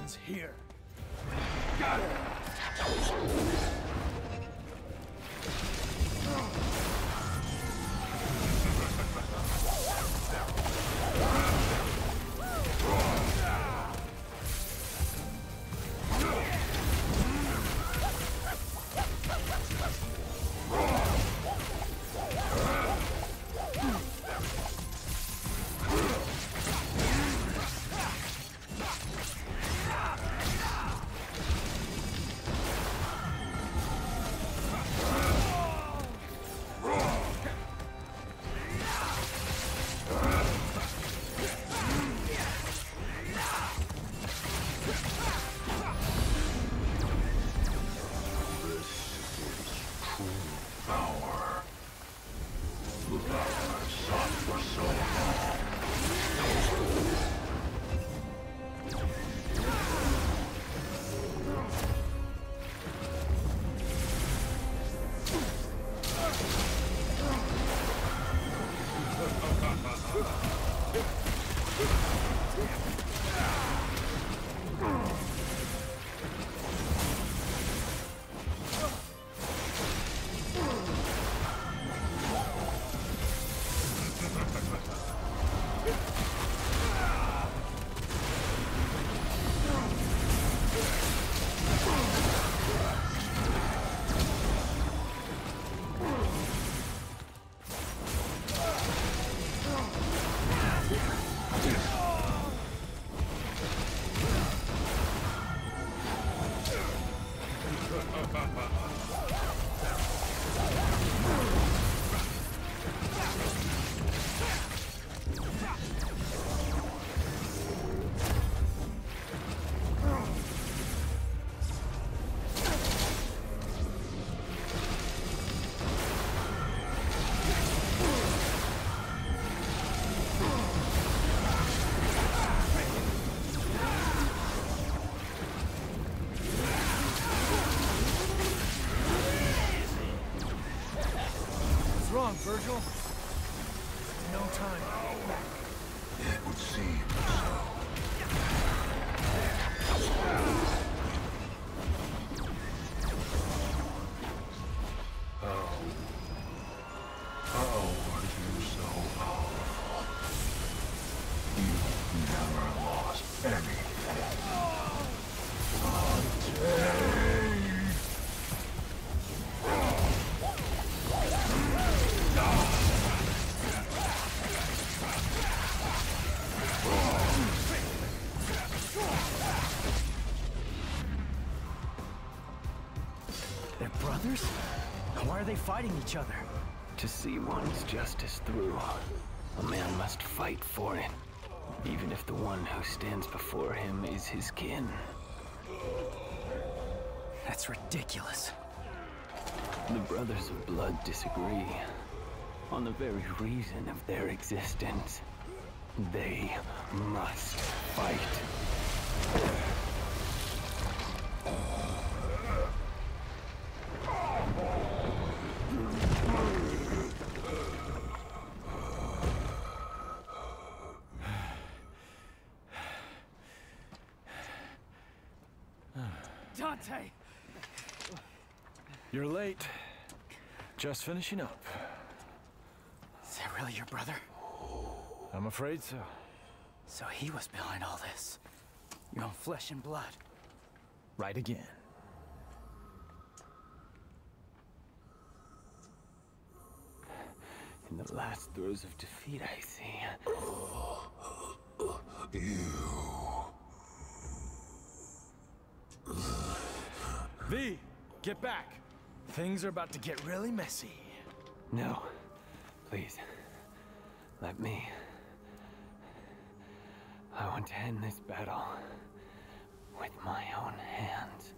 one's here. Got it! Virgil? No time. It would seem so. How are you so powerful? You never lost anything. They're brothers? Why are they fighting each other? To see one's justice through, a man must fight for it, even if the one who stands before him is his kin. That's ridiculous. The Brothers of Blood disagree on the very reason of their existence. They must fight. Dante! You're late. Just finishing up. Is that really your brother? I'm afraid so. So he was behind all this. Your own flesh and blood. Right again. In the last throes of defeat, I see. V, get back. Things are about to get really messy. No. Please. Let me. I want to end this battle with my own hands.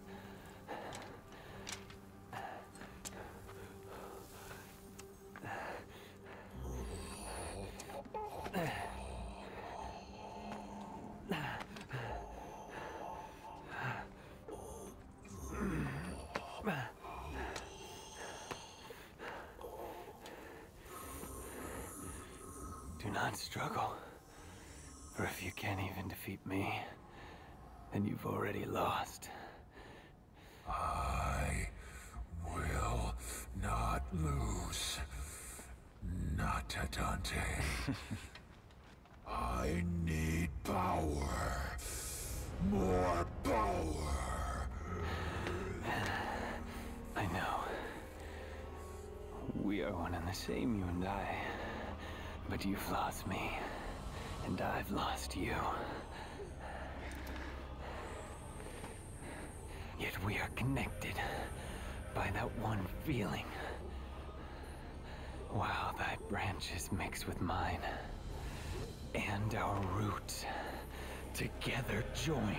Do not struggle, for if you can't even defeat me, and you've already lost. I will not lose. Not to Dante. I need power. More power. I know. We are one and the same, you and I. But you've lost me, and I've lost you. Yet we are connected by that one feeling. While thy branches mix with mine, and our roots together join.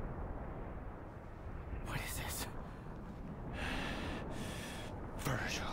What is this? Virgil.